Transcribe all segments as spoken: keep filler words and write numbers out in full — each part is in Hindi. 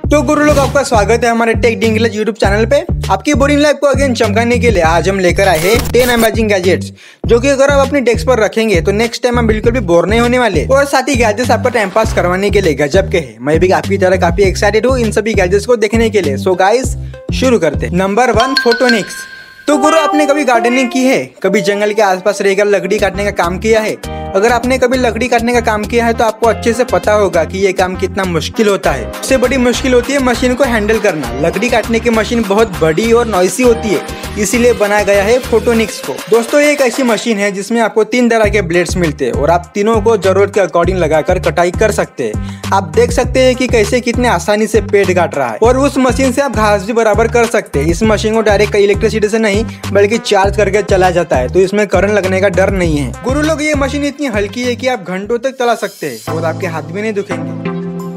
तो गुरु लोग, आपका स्वागत है हमारे टेक इंग्लिश यूट्यूब चैनल पे। आपकी बोरिंग लाइफ को अगेन चमकाने के लिए आज हम लेकर आए हैं टेन अमेजिंग गैजेट्स, जो कि अगर आप अपनी डेस्क पर रखेंगे तो नेक्स्ट टाइम हम बिल्कुल भी बोर नहीं होने वाले। और साथ ही गैजेट्स आपका टाइम पास करवाने के लिए गजब के हैं। मैं भी आपकी तरह काफी एक्साइटेड हूँ इन सभी गैजेट्स को देखने के लिए। सो गाइस, शुरू करते हैं। Number one, photonics. तो गुरु, आपने कभी गार्डनिंग की है? कभी जंगल के आसपास रहकर लकड़ी काटने का काम किया है? अगर आपने कभी लकड़ी काटने का काम किया है तो आपको अच्छे से पता होगा कि ये काम कितना मुश्किल होता है। सबसे बड़ी मुश्किल होती है मशीन को हैंडल करना। लकड़ी काटने की मशीन बहुत बड़ी और नॉइसी होती है, इसीलिए बनाया गया है फोटोनिक्स को। दोस्तों, ये एक ऐसी मशीन है जिसमें आपको तीन तरह के ब्लेड्स मिलते हैं और आप तीनों को जरूरत के अकॉर्डिंग लगाकर कटाई कर सकते हैं। आप देख सकते हैं कि कैसे कितने आसानी से पेड़ काट रहा है, और उस मशीन से आप घास भी बराबर कर सकते हैं। इस मशीन को डायरेक्ट इलेक्ट्रिसिटी से नहीं बल्कि चार्ज करके चलाया जाता है, तो इसमें करंट लगने का डर नहीं है। गुरु लोग, ये मशीन इतनी हल्की है कि आप घंटों तक चला सकते हैं और आपके हाथ भी नहीं दुखेंगे।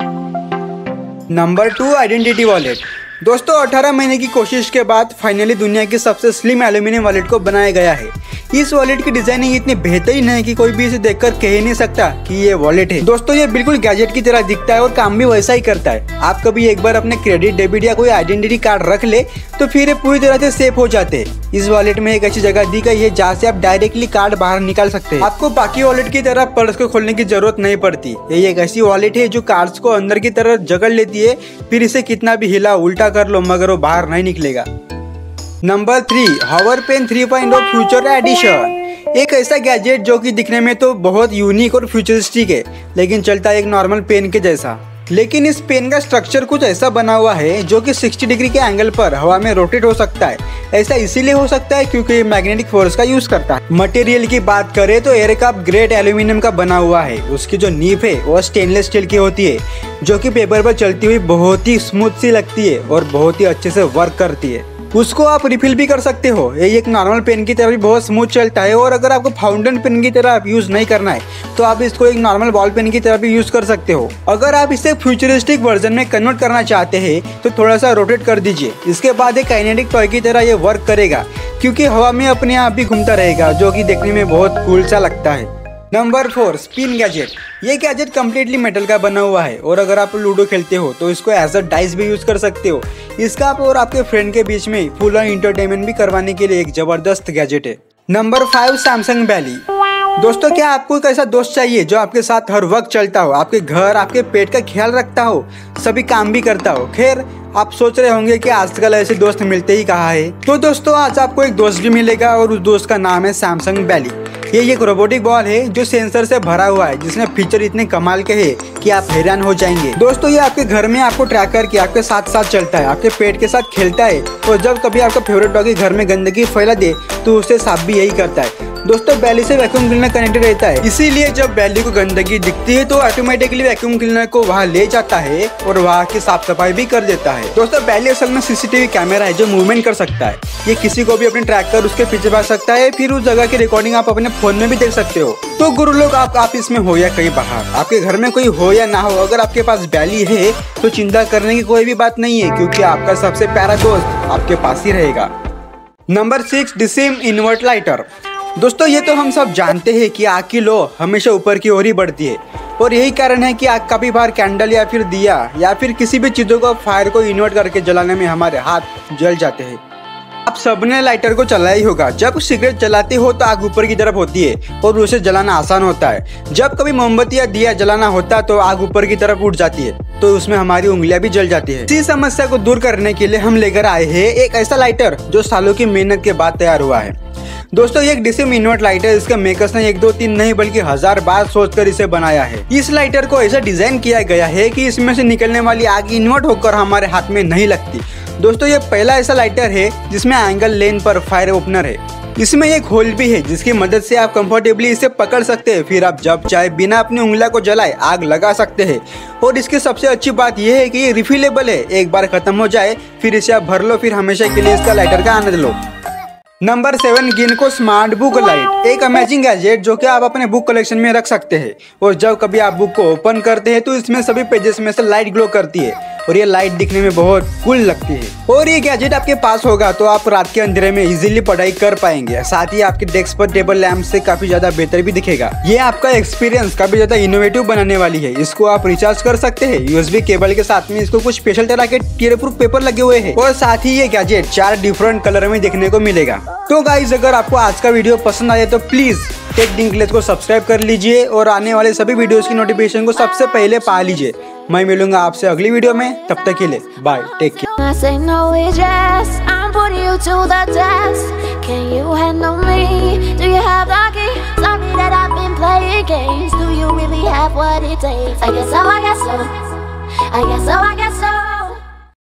Number two, identity wallet. दोस्तों, अठारह महीने की कोशिश के बाद फाइनली दुनिया की सबसे स्लिम एल्यूमिनियम वॉलेट को बनाया गया है। इस वॉलेट की डिजाइनिंग इतनी बेहतरीन है कि कोई भी इसे देखकर कह ही नहीं सकता कि ये वॉलेट है। दोस्तों, ये बिल्कुल गैजेट की तरह दिखता है और काम भी वैसा ही करता है। आप कभी एक बार अपने क्रेडिट, डेबिट या कोई आइडेंटिटी कार्ड रख ले तो फिर ये पूरी तरह से सेफ हो जाते हैं। इस वॉलेट में एक अच्छी जगह दी गई है जहाँ से आप डायरेक्टली कार्ड बाहर निकाल सकते हैं। आपको बाकी वॉलेट की तरह पर्स को खोलने की जरूरत नहीं पड़ती। ये एक ऐसी वॉलेट है जो कार्ड्स को अंदर की तरफ जकड़ लेती है, फिर इसे कितना भी हिला उल्टा कर लो मगर वो बाहर नहीं निकलेगा। Number three, hover pen three point O future edition. एक ऐसा गैजेट जो कि दिखने में तो बहुत यूनिक और फ्यूचरिस्टिक है, लेकिन चलता है एक नॉर्मल पेन के जैसा। लेकिन इस पेन का स्ट्रक्चर कुछ ऐसा बना हुआ है जो कि साठ डिग्री के एंगल पर हवा में रोटेट हो सकता है। ऐसा इसीलिए हो सकता है क्योंकि ये मैग्नेटिक फोर्स का यूज करता है। मटेरियल की बात करें तो एयरक्राफ्ट ग्रेड एल्यूमिनियम का बना हुआ है। उसकी जो नींव है वो स्टेनलेस स्टील की होती है, जो कि पेपर पर चलती हुई बहुत ही स्मूथ सी लगती है और बहुत ही अच्छे से वर्क करती है। उसको आप रिफिल भी कर सकते हो। ये एक नॉर्मल पेन की तरह भी बहुत स्मूथ चलता है, और अगर आपको फाउंटेन पेन की तरह आप यूज नहीं करना है तो आप इसको एक नॉर्मल बॉल पेन की तरह भी यूज कर सकते हो। अगर आप इसे फ्यूचरिस्टिक वर्जन में कन्वर्ट करना चाहते हैं तो थोड़ा सा रोटेट कर दीजिए। इसके बाद एक काइनेटिक टॉय की तरह ये वर्क करेगा, क्योंकि हवा में अपने आप भी घूमता रहेगा, जो कि देखने में बहुत कूल सा लगता है। Number four, spin gadget. ये गैजेट कम्प्लीटली मेटल का बना हुआ है, और अगर आप लूडो खेलते हो तो इसको एज अ डाइस भी यूज कर सकते हो। इसका आप और आपके फ्रेंड के बीच में फुल ऑन एंटरटेनमेंट भी करवाने के लिए एक जबरदस्त गैजेट है। नंबर फाइव, सैमसंग बैली। दोस्तों, क्या आपको एक ऐसा दोस्त चाहिए जो आपके साथ हर वक्त चलता हो, आपके घर, आपके पेट का ख्याल रखता हो, सभी काम भी करता हो? खैर, आप सोच रहे होंगे कि आजकल ऐसे दोस्त मिलते ही कहाँ है। तो दोस्तों, आज आपको एक दोस्त भी मिलेगा और उस दोस्त का नाम है सैमसंग बैली। ये एक रोबोटिक बॉल है जो सेंसर से भरा हुआ है, जिसमें फीचर इतने कमाल के हैं कि आप हैरान हो जाएंगे। दोस्तों, ये आपके घर में आपको ट्रैक करके आपके साथ साथ चलता है, आपके पेट के साथ खेलता है, और जब कभी आपका फेवरेट डॉगी घर में गंदगी फैला दे तो उसे साफ भी यही करता है। दोस्तों, बैली से वैक्यूम क्लीनर कनेक्टेड रहता है, इसीलिए जब बैली को गंदगी दिखती है तो ऑटोमेटिकली वैक्यूम क्लीनर को वहाँ ले जाता है और वहाँ की साफ सफाई भी कर देता है। दोस्तों, बैली असल में सीसीटीवी कैमरा है जो मूवमेंट कर सकता है। ये किसी को भी अपने ट्रैक कर उसके पीछे भाग सकता है, फिर उस जगह की रिकॉर्डिंग आप अपने फोन में भी देख सकते हो। तो गुरु लोग, आप आप इसमें हो या कहीं बाहर, आपके घर में कोई हो या ना हो, अगर आपके पास बैली है तो चिंता करने की कोई भी बात नहीं है, क्योंकि आपका सबसे प्यारा दोस्त आपके पास ही रहेगा। नंबर सिक्स, डिसिम इन्वर्ट लाइटर। दोस्तों, ये तो हम सब जानते हैं कि आग की लो हमेशा ऊपर की ओर ही बढ़ती है, और यही कारण है कि आग काफी बार कैंडल या फिर दिया या फिर किसी भी चीजों को फायर को इन्वर्ट करके जलाने में हमारे हाथ जल जाते हैं। आप सबने लाइटर को चलाया ही होगा। जब सिगरेट जलाते हो तो आग ऊपर की तरफ होती है और उसे जलाना आसान होता है। जब कभी मोमबत्ती या दिया जलाना होता है तो आग ऊपर की तरफ उठ जाती है, तो उसमें हमारी उंगलियां भी जल जाती है। इसी समस्या को दूर करने के लिए हम लेकर आए हैं एक ऐसा लाइटर जो सालों की मेहनत के बाद तैयार हुआ है। दोस्तों, ये एक डिसिम इन्वर्ट लाइटर, इसके मेकर्स ने एक दो तीन नहीं बल्कि हजार बार सोचकर इसे बनाया है। इस लाइटर को ऐसा डिजाइन किया गया है कि इसमें से निकलने वाली आग इन्वर्ट होकर हमारे हाथ में नहीं लगती। दोस्तों, ये पहला ऐसा लाइटर है जिसमें एंगल लेन पर फायर ओपनर है। इसमें एक होल भी है जिसकी मदद से आप कंफर्टेबली इसे पकड़ सकते हैं, फिर आप जब चाहे बिना अपनी उंगलियों को जलाए आग लगा सकते हैं। और इसकी सबसे अच्छी बात यह है कि ये रिफिलेबल है, एक बार खत्म हो जाए फिर इसे आप भर लो, फिर हमेशा के लिए इसका लाइटर का आनंद लो। Number seven, Gingko smart book light. एक अमेजिंग गैजेट जो कि आप अपने बुक कलेक्शन में रख सकते हैं, और जब कभी आप बुक को ओपन करते हैं तो इसमें सभी पेजेस में से लाइट ग्लो करती है। और ये लाइट दिखने में बहुत कूल लगती है। और ये गैजेट आपके पास होगा तो आप रात के अंधेरे में इजीली पढ़ाई कर पाएंगे। साथ ही आपके डेस्क पर टेबल लैंप से काफी ज्यादा बेहतर भी दिखेगा। ये आपका एक्सपीरियंस काफी ज्यादा इनोवेटिव बनाने वाली है। इसको आप रिचार्ज कर सकते हैं यूएसबी केबल के साथ में। इसको कुछ स्पेशल तरह के टीयर प्रूफ पेपर लगे हुए हैं और साथ ही ये गैजेट चार डिफरेंट कलर में देखने को मिलेगा। तो गाइस, अगर आपको आज का वीडियो पसंद आया तो प्लीज टेक इंग्लिश को सब्सक्राइब कर लीजिए और आने वाले सभी वीडियोस की नोटिफिकेशन को सबसे पहले पा लीजिए। मैं मिलूंगा आपसे अगली वीडियो में, तब तक के लिए बाय, टेक केयर।